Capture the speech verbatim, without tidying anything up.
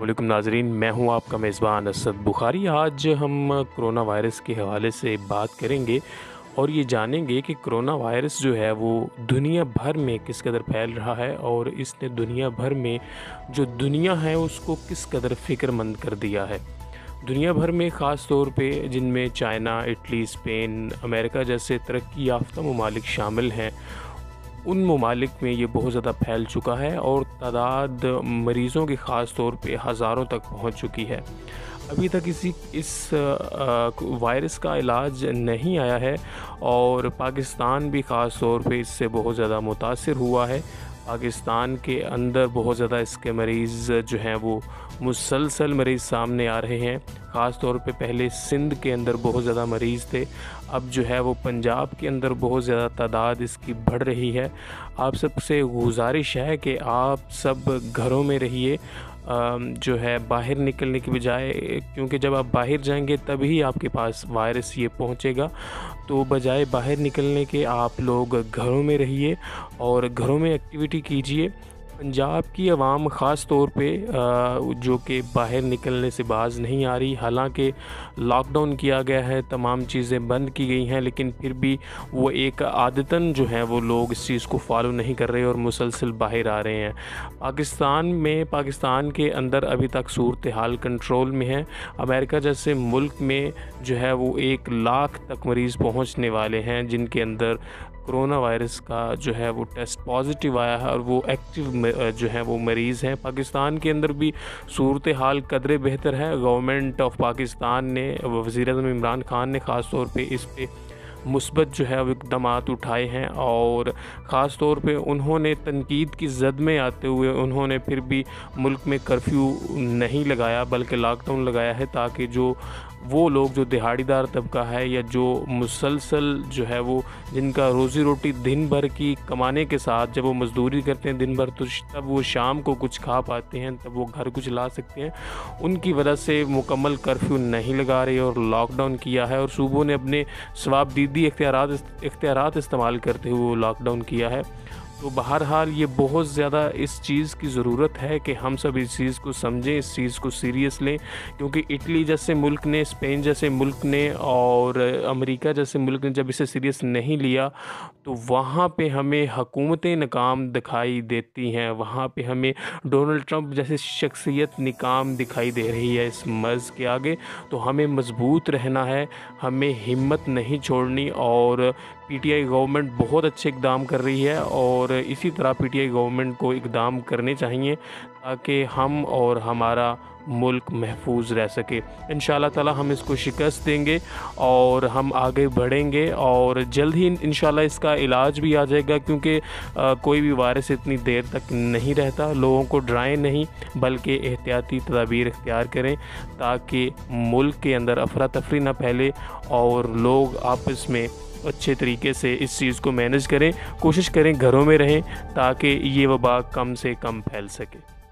वालेकुम नाज़रीन, मैं हूं आपका मेज़बान असद बुखारी। आज हम कोरोना वायरस के हवाले से बात करेंगे और ये जानेंगे कि कोरोना वायरस जो है वो दुनिया भर में किस कदर फैल रहा है और इसने दुनिया भर में जो दुनिया है उसको किस कदर फ़िक्रमंद कर दिया है। दुनिया भर में ख़ास तौर पे जिनमें चाइना, इटली, स्पेन, अमेरिका जैसे तरक्की याफ़्ता ममालिक शामिल हैं, उन ममालिक में ये बहुत ज़्यादा फैल चुका है और तादाद मरीज़ों की ख़ास तौर पे हज़ारों तक पहुंच चुकी है। अभी तक इसी इस वायरस का इलाज नहीं आया है और पाकिस्तान भी ख़ास तौर पे इससे बहुत ज़्यादा मुतासिर हुआ है। पाकिस्तान के अंदर बहुत ज़्यादा इसके मरीज़ जो हैं वो मुसलसल मरीज़ सामने आ रहे हैं। ख़ास तौर पे पहले सिंध के अंदर बहुत ज़्यादा मरीज़ थे, अब जो है वो पंजाब के अंदर बहुत ज़्यादा तादाद इसकी बढ़ रही है। आप सबसे गुजारिश है कि आप सब घरों में रहिए, जो है बाहर निकलने की बजाय, क्योंकि जब आप बाहर जाएंगे तभी आपके पास वायरस ये पहुंचेगा। तो बजाय बाहर निकलने के आप लोग घरों में रहिए और घरों में एक्टिविटी कीजिए। पंजाब की आवाम ख़ास तौर पे जो कि बाहर निकलने से बाज़ नहीं आ रही, हालांकि लॉकडाउन किया गया है, तमाम चीज़ें बंद की गई हैं, लेकिन फिर भी वो एक आदतन जो है वो लोग इस चीज़ को फॉलो नहीं कर रहे और मुसलसल बाहर आ रहे हैं। पाकिस्तान में पाकिस्तान के अंदर अभी तक सूरत हाल कंट्रोल में है। अमेरिका जैसे मुल्क में जो है वो एक लाख तक मरीज़ पहुँचने वाले हैं जिनके अंदर कोरोना वायरस का जो है वो टेस्ट पॉजिटिव आया है और वो एक्टिव जो है वो मरीज़ हैं। पाकिस्तान के अंदर भी सूरत हाल कदरे बेहतर है। गवर्नमेंट ऑफ पाकिस्तान ने, वज़ीर-ए-आज़म इमरान खान ने ख़ास तौर पे इस पे मुस्बत जो है वो इक़दामात उठाए हैं और ख़ास तौर पे उन्होंने तनकीद की ज़द में आते हुए उन्होंने फिर भी मुल्क में कर्फ्यू नहीं लगाया बल्कि लॉकडाउन लगाया है, ताकि जो वो लोग जो दिहाड़ीदार तबका है या जो मुसलसल जो है वो जिनका रोज़ी रोटी दिन भर की कमाने के साथ जब वो मज़दूरी करते हैं दिन भर, तो तब वो शाम को कुछ खा पाते हैं, तब वो घर कुछ ला सकते हैं, उनकी वजह से मुकम्मल कर्फ्यू नहीं लगा रही और लॉकडाउन किया है और सूबों ने अपने सवाबदीदी इख्तियारात इख्तियारात इस्तेमाल करते हुए वो लॉकडाउन किया है। तो बहरहाल ये बहुत ज़्यादा इस चीज़ की ज़रूरत है कि हम सब इस चीज़ को समझें, इस चीज़ को सीरियस लें, क्योंकि इटली जैसे मुल्क ने, स्पेन जैसे मुल्क ने और अमेरिका जैसे मुल्क ने जब इसे सीरियस नहीं लिया तो वहाँ पे हमें हुकूमतें नाकाम दिखाई देती हैं, वहाँ पे हमें डोनाल्ड ट्रंप जैसी शख्सियत नाकाम दिखाई दे रही है इस मर्ज़ के आगे। तो हमें मज़बूत रहना है, हमें हिम्मत नहीं छोड़नी और पीटीआई गवर्नमेंट बहुत अच्छे इक़दाम कर रही है और इसी तरह पीटीआई गवर्नमेंट को इक़दाम करने चाहिए ताकि हम और हमारा मुल्क महफूज रह सके। इंशाअल्लाह ताला हम इसको शिकस्त देंगे और हम आगे बढ़ेंगे और जल्द ही इंशाअल्लाह इसका इलाज भी आ जाएगा, क्योंकि कोई भी वायरस इतनी देर तक नहीं रहता। लोगों को डराएं नहीं बल्कि एहतियाती तदाबीर इख्तियार करें ताकि मुल्क के अंदर अफरा तफरी ना फैले और लोग आपस में अच्छे तरीके से इस चीज़ को मैनेज करें। कोशिश करें घरों में रहें ताकि ये वबा कम से कम फैल सके।